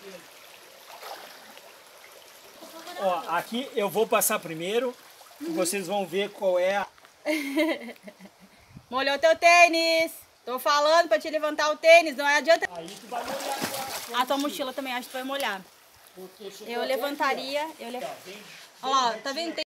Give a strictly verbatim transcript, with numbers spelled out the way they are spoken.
Ó, aqui eu vou passar primeiro, e vocês vão ver qual é a... Molhou teu tênis. Tô falando pra te levantar o tênis, não adianta... Aí tu vai molhar a tua, A tua mochila também acho que tu vai molhar. porque chegou Eu até levantaria... aqui, ó. Eu le... Ó, vem- Ó, tá vendo?